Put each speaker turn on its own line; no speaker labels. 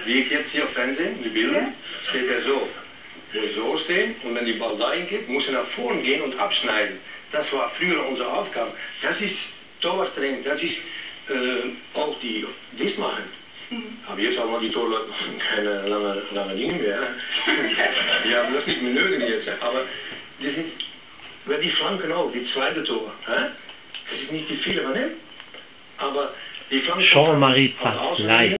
wie ich jetzt hier auf Fernsehen, die Bilder, steht er so. Muss so stehen und wenn die Ball dahin geht, muss er nach vorne gehen und abschneiden. Das war früher unsere Aufgabe. Das ist Torwarttraining, das ist auch die das machen. Aber jetzt haben wir die Torleute keine lange Dinge mehr. Die haben das nicht mehr nötig jetzt. Aber die sind, die Flanken auch, die zweite Tor. Das ist nicht die viele von ihm. Aber die Flanken.
Jean-Marie Pfaff live.